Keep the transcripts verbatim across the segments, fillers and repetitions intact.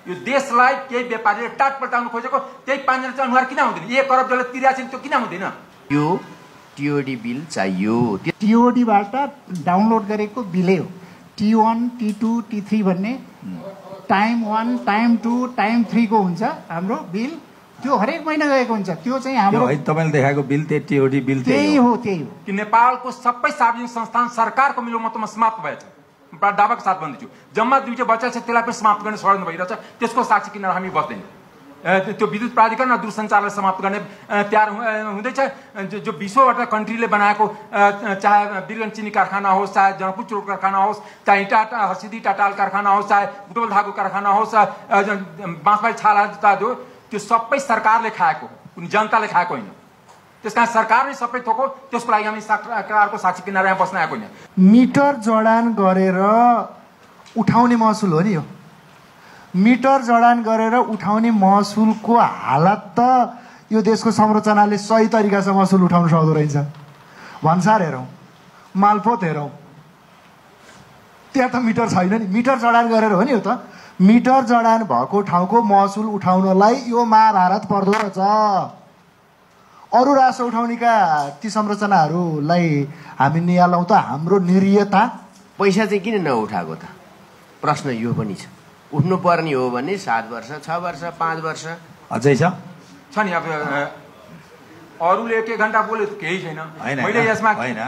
यो देशलाई केही व्यापारीले टाट पल्टाउनु खोजेको त्यही पाँचजना चाहिँ अनुहार किन हुँदैन? एक अरब जसले तिरासी त्यो किन हुँदैन? यो टिओडी बिल चाहियो। टिओडीबाट डाउनलोड गरेको बिलै हो। T one T two T three भन्ने time one time two time three को हुन्छ हाम्रो बिल। त्यो हरेक महिना गएको हुन्छ। त्यो चाहिँ हाम्रो तपाईँले देखाएको बिल त्यही टिओडी बिल त्यही हो त्यही हो कि नेपालको सबै सार्वजनिक संस्थान सरकारको मिलोमतोमा समाप्त भएछ। दावाको साथ भन्दैछु, जम्मा दुईटा बच्चा छ त्यसलाई पनि समाप्त गर्ने षड्यन्त्र भइरहेछ। त्यसको साक्षी किन हामी बस्दैन? त्यो विद्युत प्राधिकरण र दूरसञ्चारलाई समाप्त गर्ने तयार हुँदैछ। जो विश्वबाट कन्ट्रीले बनाएको, चाहे बिरगन चिनी कारखाना होस्, चाहे जनकपुर चुरोट कारखाना होस्, चाहे टाटा हर्सिदी टाटाल कारखाना होस्, चाहे बुटवल धागो कारखाना होस्, बाँसबारी छाला जुत्ता दो, त्यो सबै सरकारले खाएको, कुनै जनताले खाएको होइन। त्यस कारण सरकारले सबै थोको, त्यसको लागि हामी सरकारको साक्षी किनेर यहाँ बस्न आएको होइन। मिटर जडान गरेर उठाउने महसुल हो नि यो। मिटर जडान गरेर उठाउने महसुलको हालत त यो देशको संरचनाले सही तरिकासँग महसुल उठाउन सक्दो रहेछ। भन्सार हेरौँ, मालपोत हेरौँ, त्यहाँ त मिटर छैन नि। मिटर जडान गरेर हो नि यो त। मिटर जडान भएको ठाउँको महसुल उठाउनलाई यो महाभारत पर्दो रहेछ। अरू राष्ट्र उठाउनेका ती संरचनाहरूलाई हामी निहालौँ त हाम्रो निरीयता। पैसा चाहिँ किन नउठाएको त? प्रश्न यो पनि छ। उठ्नु पर्ने हो भने सात वर्ष, छ वर्ष, पाँच वर्ष अझै छ छ नि। अब अरूले एक एक घन्टा बोल्यो केही छैन। मैले यसमा होइन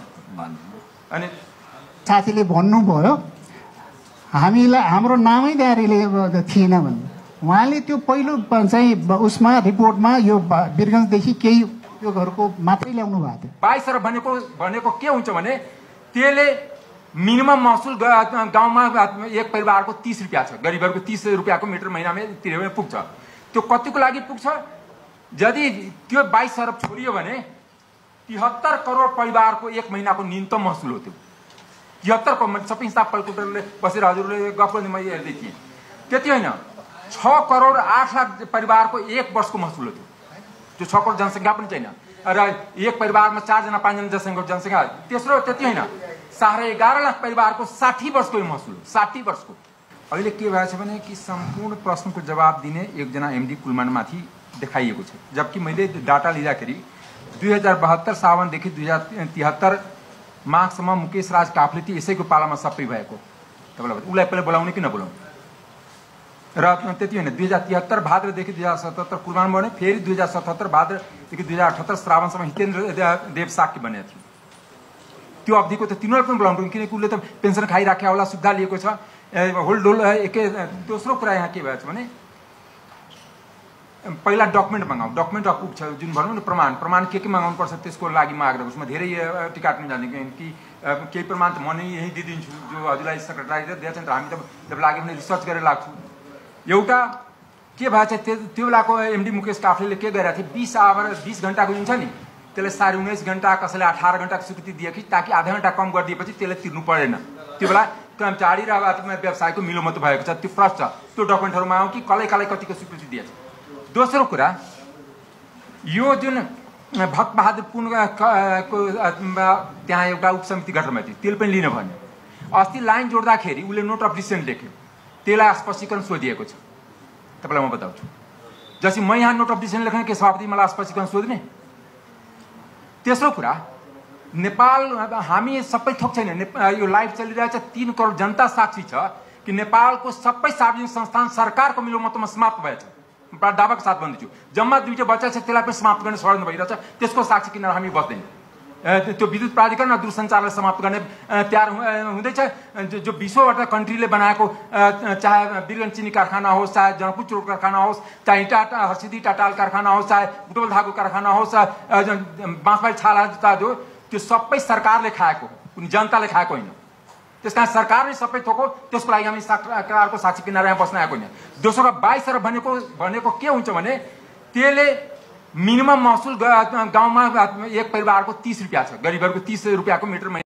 अनि साथीले भन्नुभयो हामीलाई हाम्रो नामै तयारीले थिएन भन्नु। उहाँले त्यो पहिलो चाहिँ उसमा रिपोर्टमा यो वीरगन्जदेखि केही यो घरको मात्रै ल्याउनु भएको थियो। बाइस अरब भनेको भनेको के हुन्छ भने त्यसले मिनिमम महसुल गाउँमा एक परिवारको तीस रुपियाँ छ। गरिबहरूको तीस रुपियाँको मिटर महिनामा तिरेमा पुग्छ। त्यो कतिको लागि पुग्छ? यदि त्यो बाइस अरब छोडियो भने तिहत्तर करोड परिवारको एक महिनाको न्यूनतम महसुल हो। त्यो तिहत्तर करोड सबै हिसाब क्यालकुलेटरले बसेर हजुरले गफ गर्ने मैले हेर्दै थिएँ। त्यति होइन, छ करोड आठ लाख परिवारको एक वर्षको महसुल हो। त्यो छ करोड जनसङ्ख्या पनि छैन र एक परिवारमा चारजना पाँचजना जनसङ्ख्या जनसङ्ख्या। तेस्रो त्यति होइन, साढे एघार लाख परिवारको साठी वर्षको महसुल हो। साठी वर्षको। अहिले के भएको छ भने कि सम्पूर्ण प्रश्नको जवाब दिने एकजना एमडी कुलमानमाथि देखाइएको छ। जबकि मैले डाटा लिँदाखेरि दुई हजार बहत्तर सावनदेखि दुई हजार तिहत्तर माघसम्म मुकेश राज काफ्ले यसैको पालामा सबै भएको। तपाईँलाई उसलाई पहिला बोलाउने कि नबोलाउने? र त्यति होइन, दुई हजार तिहत्तर भाद्रदेखि दुई हजार सतहत्तर कुलमान बने, फेरि दुई हजार सतहत्तर भाद्रदेखि दुई हजार अठहत्तर श्रावणसम्म हितेन्द्र देव साक्य बनेको थियो। त्यो अवधिको त तिनीहरू पनि बोलाउनु, किनकि उसले त पेन्सन खाइराख्या होला, सुविधा लिएको छ, होल्डोल एकै। दोस्रो कुरा यहाँ के भएको छ भने पहिला डकुमेन्ट मगाउँ, डकुमेन्ट अफ पुग्छ जुन भनौँ न प्रमाण, प्रमाण के के मगाउनु पर्छ त्यसको लागि माग्दा उसमा धेरै टिकाट पनि जाने कि केही प्रमाण त म नै यहीँ दिइदिन्छु जो हजुरलाई सेक्रेटरीले दिएछ नि त हामी त जब लाग्यो भने रिसर्च गरेर लाग्छु। एउटा के भएको छ त्यो बेलाको एमडी मुकेश काफ्लेले के गरेका थिए, बिस आवर बिस घन्टाको जुन छ नि त्यसलाई साढे उन्नाइस घन्टा, कसैले अठार घन्टाको स्वीकृति दियो कि ताकि आधा घन्टा कम गरिदिएपछि त्यसलाई तिर्नु परेन। त्यो बेला कर्मचारी र व्यवसायको मिलोमतो भएको छ, त्यो फर्स्ट छ। त्यो डकुमेन्टहरूमा आऊ कि कसलाई कसलाई कतिको स्वीकृति दिएछ। दोस्रो कुरा, यो जुन भक्तबहादुर पुनको त्यहाँ एउटा उपसमिति गठन भएको थियो, त्यसले पनि लिन भन्यो। अस्ति लाइन जोड्दाखेरि उसले नोट अफ डिसेन्ट लेख्यो, त्यसलाई स्पष्टीकरण सोधिएको छ। तपाईँलाई म बताउँछु, जसै म यहाँ नोट अफ डिसेन्ट लेख्ने के सभापति मलाई स्पष्टीकरण सोध्ने? तेस्रो कुरा, नेपाल हामी सबै थोक छैन, यो लाइभ चलिरहेछ, तीन करोड जनता साक्षी छ कि नेपालको सबै सार्वजनिक संस्थान सरकारको मिलोमतोमा समाप्त भएछ। दावाको साथ भन्दैछु, जम्मा दुईटा बच्चा छ त्यसलाई पनि समाप्त गर्ने षड्यन्त्र भइरहेछ। त्यसको साक्षी किनेर हामी बस्दैन। त्यो विद्युत प्राधिकरण र दूरसञ्चारलाई समाप्त गर्ने तयार हुँदैछ। जो विश्वबाट कन्ट्रीले बनाएको, चाहे बिरगन चिनी कारखाना होस्, चाहे जनकपुर चुरोट कारखाना होस्, चाहे टाटा हर्सिदी टाटाल कारखाना होस्, चाहे बुटवल धागो कारखाना होस्, बाँसबारी छाला जुत्ता दो, त्यो सबै सरकारले खाएको, कुनै जनताले खाएको होइन। त्यस कारण सरकारले सबै थोको, त्यसको लागि हामी सरकारको साक्षी किनेर यहाँ बस्न आएको होइन। दोस्रो बाइस अरब भनेको भनेको के हुन्छ भने त्यसले मिनिमम महसुल गाउँमा एक परिवारको तीस रुपियाँ छ। गरिबहरूको तीस रुपियाँको मिटर